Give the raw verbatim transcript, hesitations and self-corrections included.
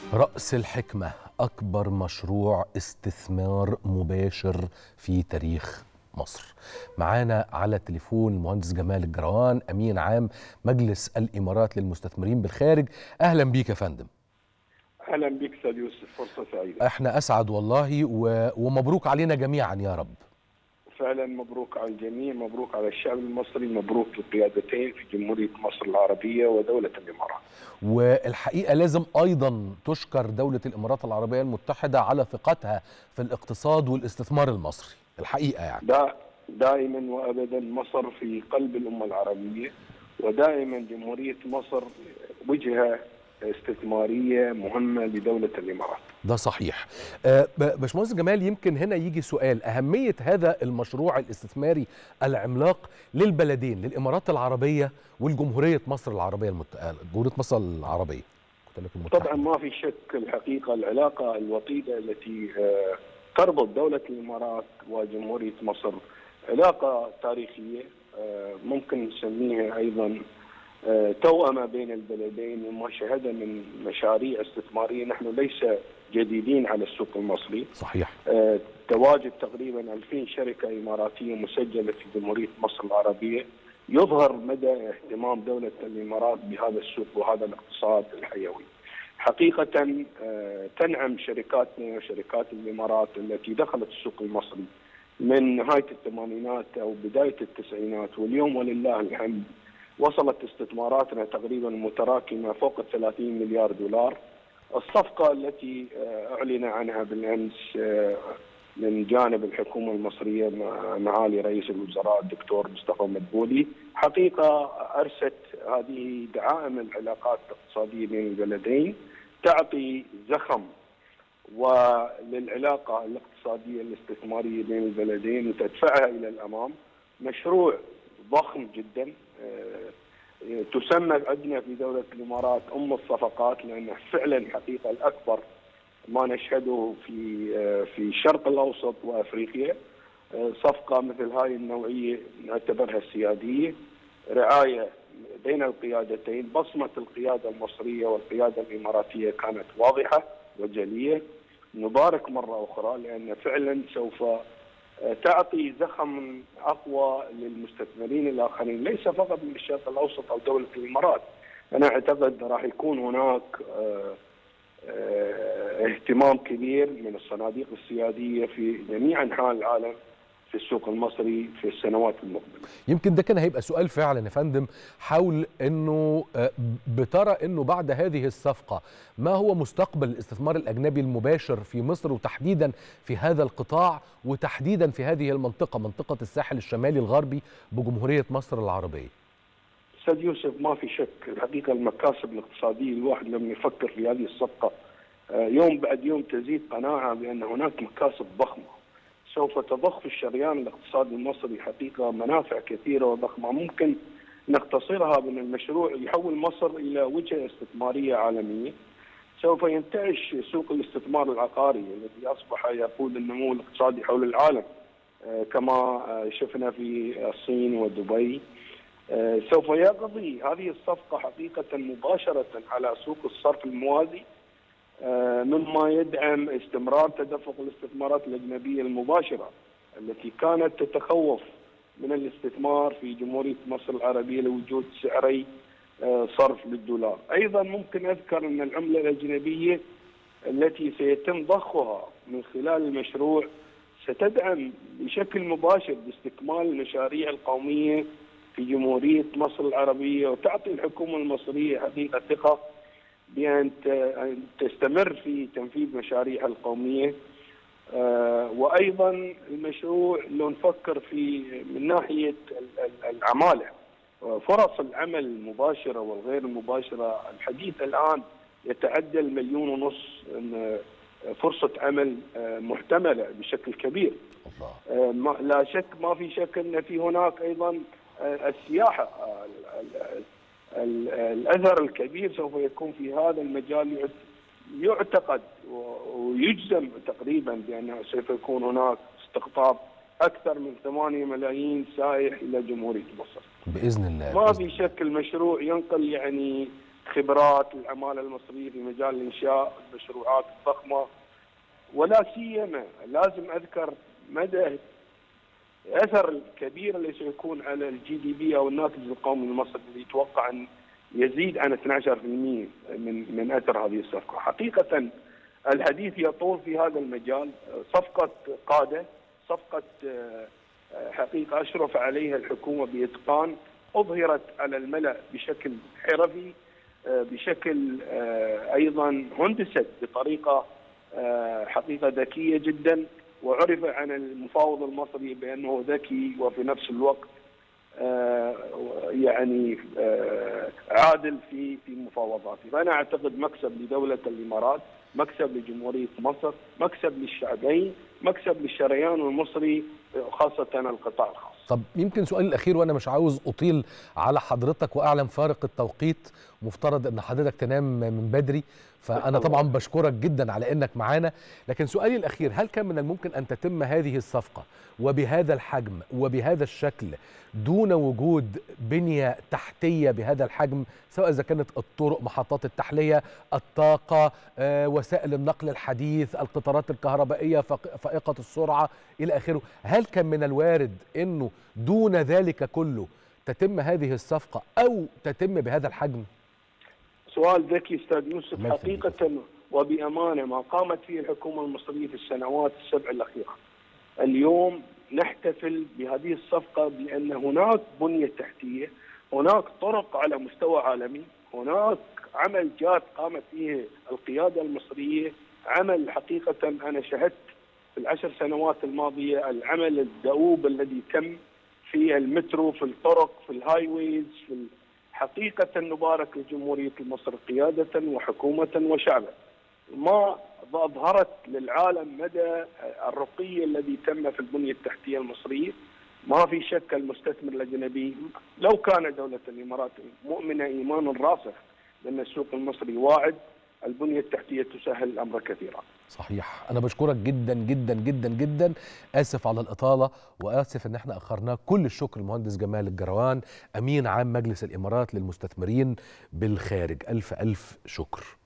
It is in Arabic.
رأس الحكمة أكبر مشروع استثمار مباشر في تاريخ مصر. معانا على التليفون المهندس جمال الجروان، أمين عام مجلس الإمارات للمستثمرين بالخارج. أهلا بيك يا فندم. أهلا بك أستاذ يوسف، فرصة سعيدة. احنا أسعد والله و... ومبروك علينا جميعا يا رب. فعلا مبروك على الجميع، مبروك على الشعب المصري، مبروك للقيادتين في جمهورية مصر العربية ودولة الإمارات. والحقيقة لازم أيضا تشكر دولة الإمارات العربية المتحدة على ثقتها في الاقتصاد والاستثمار المصري، الحقيقة يعني. دا دائما وأبدا مصر في قلب الأمة العربية، ودائما جمهورية مصر وجهة استثمارية مهمة لدولة الإمارات. ده صحيح. أه باشمهندس جمال، يمكن هنا يجي سؤال أهمية هذا المشروع الاستثماري العملاق للبلدين، للإمارات العربية والجمهورية مصر العربية المت... جمهورية مصر العربية. طبعا ما في شك الحقيقة العلاقة الوطيدة التي تربط دولة الإمارات وجمهورية مصر علاقة تاريخية، ممكن نسميها أيضا توأمة بين البلدين، وما شهد من مشاريع استثمارية. نحن ليس جديدين على السوق المصري. صحيح. تواجد تقريبا ألفين شركة إماراتية مسجلة في جمهورية مصر العربية، يظهر مدى اهتمام دولة الإمارات بهذا السوق وهذا الاقتصاد الحيوي. حقيقة تنعم شركاتنا وشركات الإمارات التي دخلت السوق المصري من نهاية الثمانينات أو بداية التسعينات، واليوم ولله الحمد وصلت استثماراتنا تقريبا متراكمة فوق ثلاثين مليار دولار. الصفقة التي أعلن عنها بالأمس من جانب الحكومة المصرية مع معالي رئيس الوزراء الدكتور مصطفى مدبولي حقيقة أرست هذه دعائم العلاقات الاقتصادية بين البلدين، تعطي زخم وللعلاقة الاقتصادية الاستثمارية بين البلدين وتدفعها إلى الأمام. مشروع ضخم جدا، تسمى عندنا في دولة الإمارات أم الصفقات، لأنه فعلا حقيقة الأكبر ما نشهده في في الشرق الأوسط وأفريقيا. صفقة مثل هاي النوعية نعتبرها سيادية، رعاية بين القيادتين. بصمة القيادة المصرية والقيادة الإماراتية كانت واضحة وجلية. نبارك مرة أخرى لأن فعلا سوف تعطي زخم أقوى للمستثمرين الآخرين، ليس فقط من الشرق الأوسط أو دولة الإمارات. أنا أعتقد راح يكون هناك اهتمام كبير من الصناديق السيادية في جميع أنحاء العالم في السوق المصري في السنوات المقبلة. يمكن ده كان هيبقى سؤال فعلا يا فندم، حول انه بترى انه بعد هذه الصفقة ما هو مستقبل الاستثمار الأجنبي المباشر في مصر، وتحديدا في هذا القطاع، وتحديدا في هذه المنطقة، منطقة الساحل الشمالي الغربي بجمهورية مصر العربية. أستاذ يوسف، ما في شك الحقيقة المكاسب الاقتصادية، الواحد لما يفكر في هذه الصفقة يوم بعد يوم تزيد قناعة بأن هناك مكاسب ضخمة سوف تضخ في الشريان الاقتصادي المصري. حقيقة منافع كثيرة وضخمة ممكن نختصرها بأن المشروع يحول مصر إلى وجهة استثمارية عالمية. سوف ينتعش سوق الاستثمار العقاري الذي أصبح يقود النمو الاقتصادي حول العالم كما شفنا في الصين ودبي. سوف يقضي هذه الصفقة حقيقة مباشرة على سوق الصرف الموازي، مما يدعم استمرار تدفق الاستثمارات الأجنبية المباشرة التي كانت تتخوف من الاستثمار في جمهورية مصر العربية لوجود سعري صرف للدولار. أيضا ممكن أذكر أن العملة الأجنبية التي سيتم ضخها من خلال المشروع ستدعم بشكل مباشر باستكمال المشاريع القومية في جمهورية مصر العربية، وتعطي الحكومة المصرية حقيقة ثقة بأن تستمر في تنفيذ مشاريعها القومية. وأيضا المشروع لو نفكر في من ناحية العمالة، فرص العمل المباشرة والغير المباشرة، الحديث الآن يتعدى المليون ونص فرصة عمل محتملة بشكل كبير. لا شك ما في شك أن في هناك أيضا السياحة، الأثر الكبير سوف يكون في هذا المجال. يعتقد ويجزم تقريبا بأنه سوف يكون هناك استقطاب أكثر من ثمانية ملايين سائح إلى جمهورية مصر بإذن الله. ما في شك المشروع ينقل يعني خبرات العماله المصريه في مجال الانشاء المشروعات الضخمه، ولا سيما لازم اذكر مدى الاثر الكبير اللي سيكون على الجي دي بي او الناتج القومي المصري اللي يتوقع ان يزيد عن اثني عشر بالمئة من من اثر هذه الصفقه. حقيقه الحديث يطول في هذا المجال. صفقه قاده، صفقه حقيقه اشرف عليها الحكومه باتقان، اظهرت على الملأ بشكل حرفي، بشكل ايضا هندست بطريقه حقيقه ذكيه جدا، وعرف عن المفاوض المصري بانه ذكي وفي نفس الوقت يعني عادل في في مفاوضاته. فانا اعتقد مكسب لدوله الامارات، مكسب لجمهوريه مصر، مكسب للشعبين، مكسب للشريان المصري خاصه القطاع الخاص. طب يمكن سؤالي الاخير، وانا مش عاوز اطيل على حضرتك واعلم فارق التوقيت، مفترض ان حضرتك تنام من بدري، فانا طبعا بشكرك جدا على انك معانا، لكن سؤالي الاخير، هل كان من الممكن ان تتم هذه الصفقه وبهذا الحجم وبهذا الشكل دون وجود بنيه تحتيه بهذا الحجم، سواء اذا كانت الطرق، محطات التحليه، الطاقه، آه، وسائل النقل الحديث، القطارات الكهربائيه فائقه السرعه الى اخره؟ هل كان من الوارد انه دون ذلك كله تتم هذه الصفقه او تتم بهذا الحجم؟ سؤال ذكي استاذ يوسف. حقيقه وبامانه ما قامت فيه الحكومه المصريه في السنوات السبع الاخيره. اليوم نحتفل بهذه الصفقه بان هناك بنيه تحتيه، هناك طرق على مستوى عالمي، هناك عمل جاد قامت فيه القياده المصريه، عمل حقيقه انا شهدت في العشر سنوات الماضيه العمل الدؤوب الذي تم في المترو، في الطرق، في الهاي ويز، في حقيقة نبارك لجمهورية مصر قيادة وحكومة وشعبا. ما أظهرت للعالم مدى الرقي الذي تم في البنية التحتية المصرية. ما في شك المستثمر الأجنبي لو كان دولة الإمارات مؤمنة إيمانا راسخ بأن السوق المصري واعد، البنية التحتية تسهل الأمر كثيرا. صحيح. أنا بشكرك جدا جدا جدا جدا، آسف على الإطالة وآسف إن احنا أخرناك. كل الشكر المهندس جمال الجروان، أمين عام مجلس الإمارات للمستثمرين بالخارج. ألف ألف شكر.